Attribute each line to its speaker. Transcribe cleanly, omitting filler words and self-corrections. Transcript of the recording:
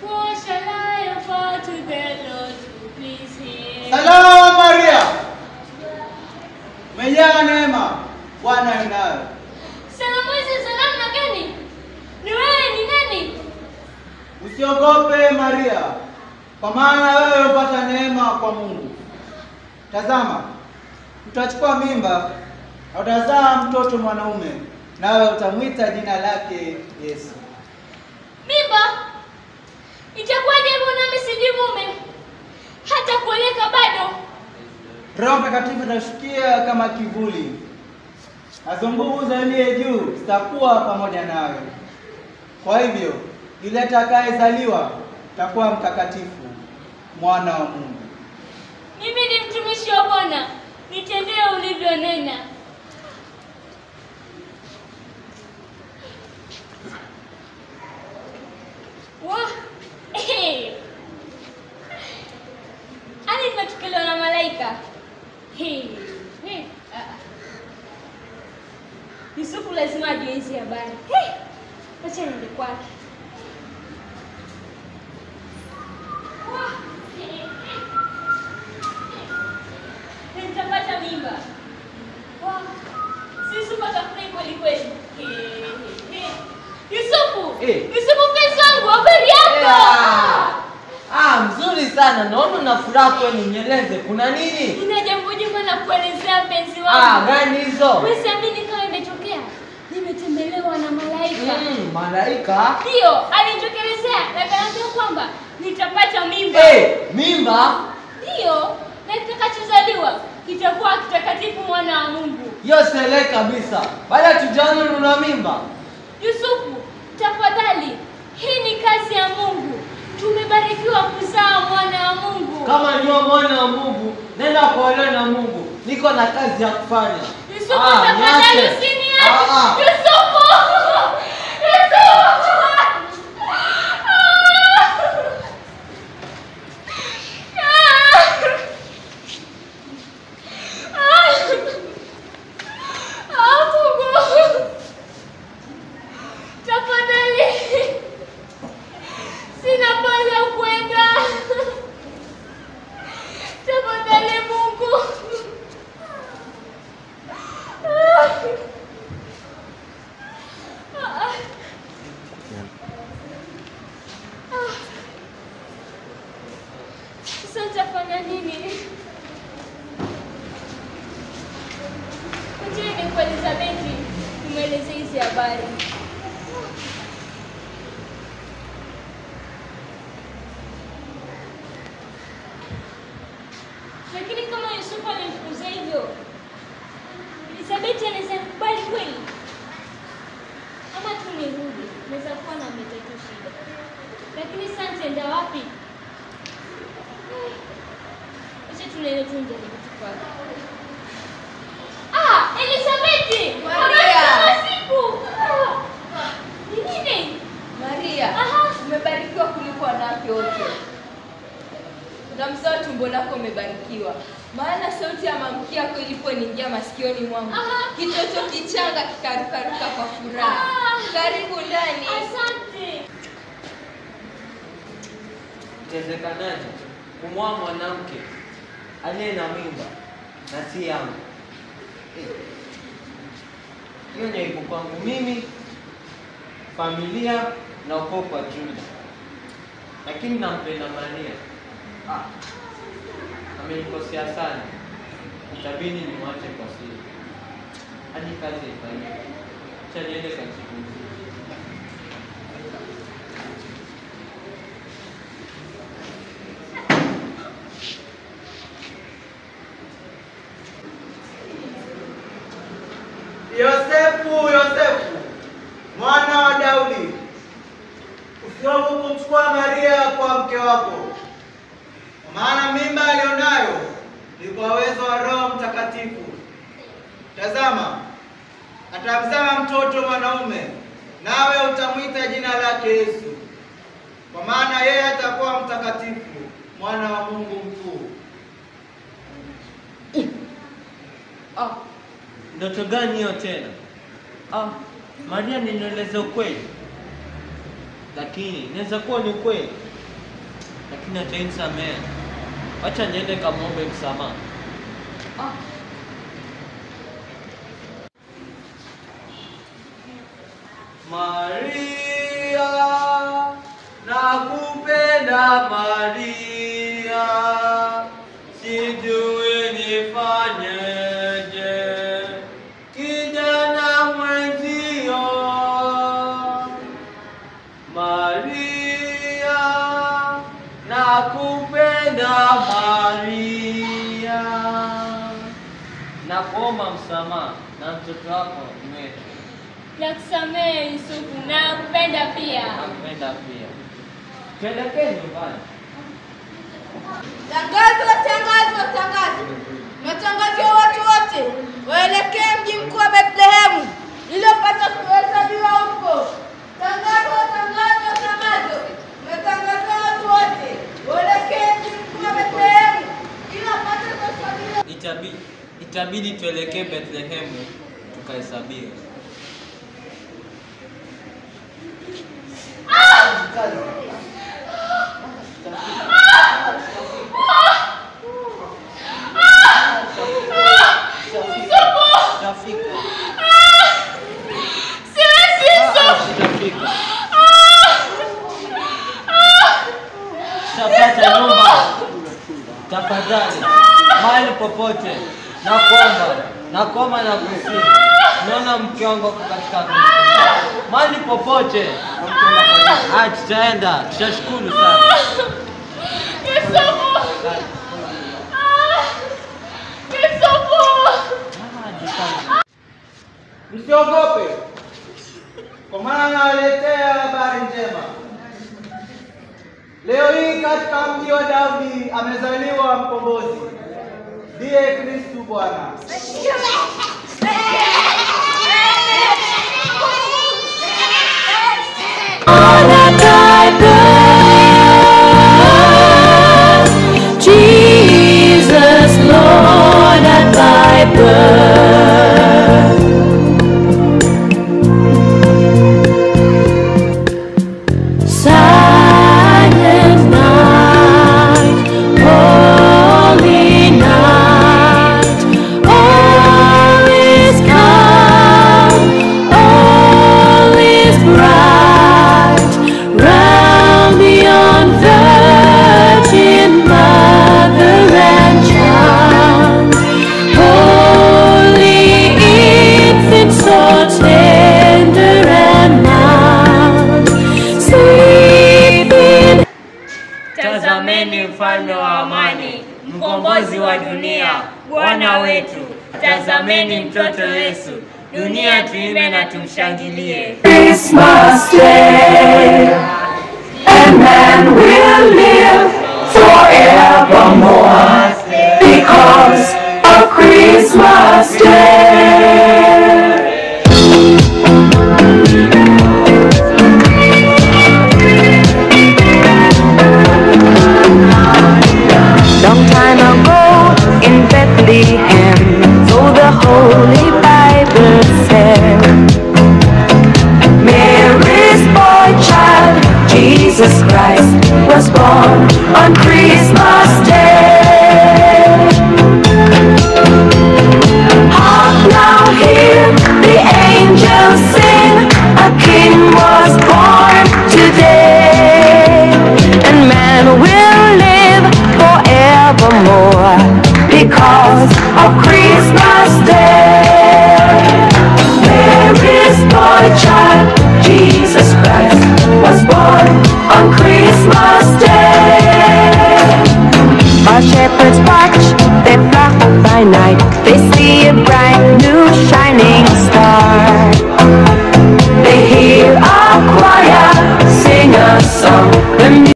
Speaker 1: What shall I offer to the Lord to please him?
Speaker 2: Salamu Maria. Umejaa neema, Bwana yu nawe.
Speaker 1: Salamu hizi salamu na gani? Ni wewe ni nani?
Speaker 2: Usiogope Maria, kwa maana wewe upata neema kwa Mungu. Tazama, utachukua mimba, utazaa mtoto mwanaume, nawe utamwita jina lake Yesu.
Speaker 1: Mimba? Itakuwaje mbona mimi sijui mume? Hata kuoleka bado.
Speaker 2: Roho Mtakatifu atashukia kama kivuli. Nazo nguvu za aliye juu zitakuwa pamoja nawe. Kwa hivyo, yule atakayezaliwa atakuwa mtakatifu, mwana wa Mungu.
Speaker 1: Mimi ni mtumishi wa Bwana. Nitendee ulivyonena. Ani nimetukelewa na malaika. Yusufu lazima ajue hizi habari. Acha niende kwake. Nitapata mimba. Yusufu atafurahi kweli kweli. Yusufu! Yusufu mpenzi wangu, habari yako?
Speaker 3: Mzuri sana. Naona una furaha kwani, nieleze kuna nini?
Speaker 1: Nina jambo jema na kuelezea mpenzi wangu.
Speaker 3: Gani hizo?
Speaker 1: Wewe siamini kama imetokea. Nimetembelewa na malaika.
Speaker 3: Malaika?
Speaker 1: Ndio, alinitokelezea na kaniambia kwamba nitapata mimba.
Speaker 3: Mimba?
Speaker 1: Ndio, na kitakachozaliwa kitakuwa kitakatifu, mwana wa Mungu.
Speaker 3: Hiyo sele kabisa. Baada tujaona una mimba.
Speaker 1: Yusufu, tafadhali, hii ni kazi ya Mungu. Tumebarikiwa kuzaa mwana wa Mungu.
Speaker 3: Kama ni mwana wa Mungu, nenda kuolewa na Mungu. Niko na kazi ya kufanya.
Speaker 1: Yusufu, tafadhali usiniache. Yusufu! Sasa nitafanya nini? Njeni kwa Elizabeti, tumweleze hizi habari. Lakini kama Yusufu alimfukuza hivyo, Elizabeti anaweza kubali kweli? Ama tu nirudi, naweza kuwa na mtoto shida. Lakini sasa nitaenda wapi? Acha tunaenda tunje kwa. Elizabeti!
Speaker 4: Maria!
Speaker 1: Siku. Ni nini?
Speaker 4: Maria, umebarikiwa kuliko wanawake wote. Na mzao tumbo lako umebarikiwa. Maana sauti ya mamkia yako iliponiingia masikioni mwangu, kitoto kichanga kikarukaruka kwa furaha. Karibu ndani.
Speaker 1: Asante.
Speaker 3: Inawezekanaje kumwoa mwanamke aliye na mimba na si yangu? Hiyo ni aibu kwangu mimi, familia na ukoo kwa jumla. Lakini nampenda Maria. Amenikosea sana. Itabidi nimwache kwa siri. Hadi kazi ifanyike. Acha niende katika
Speaker 2: Yosefu, mwana wa Daudi, usiogope kumchukua Maria kwa mke wako, kwa maana mimba alionayo ni kwa uwezo wa Roho Mtakatifu. Tazama, atamzaa mtoto mwanaume, nawe utamwita jina lake Yesu, kwa maana yeye atakuwa mtakatifu, mwana wa Mungu mkuu.
Speaker 3: Ndoto gani hiyo tena? Maria, ninaeleza ukweli. Lakini inaweza kuwa ni ukweli. lakini atanisamehe. Acha niende kamwombe msamaha. Maria, nakupenda Maria, sijui nifanyeje, kijana mwenzio. Maria, nakupenda Maria, nakuomba msamaha na mtoto wako Mary.
Speaker 1: Nakusamehe Yusufu, nakupenda pia.
Speaker 3: Nakupenda pia. Tuelekee nyumbani.
Speaker 4: Tangazo, tangazo, tangazo. Natangazia watu wote waelekee mji mkuu wa Bethlehemu ili wapate kuhesabiwa huko. Tangazo, tangazo, tangazo. Natangazia watu wote waelekee mji mkuu wa Bethlehemu ili wapate kuhesabiwa.
Speaker 3: Itabidi tuelekee Bethlehemu tukahesabiwe. Tapata nyumba. Tafadhali. Mahali popote. Nakuomba na kusihi. Naona mke wangu katika mahali popote. Tutaenda. Tutashukuru sana.
Speaker 2: Msiogope, kwa maana nawaletea habari njema. Leo hii katika mji wa Daudi amezaliwa mkombozi, ndiye Kristo Bwana.
Speaker 5: Jesus, Lord, at thy birth, silent night, holy night, all is calm, all is bright, round the unvirgin mother and child, holy infant, so tender and mild, sleeping.
Speaker 6: Tazameni mfalme wa amani, mkombozi wa dunia, Bwana wetu. Tazameni mtoto Yesu, dunia tuimbe na tumshangilie.
Speaker 5: Christmas Day, and man will live forevermore.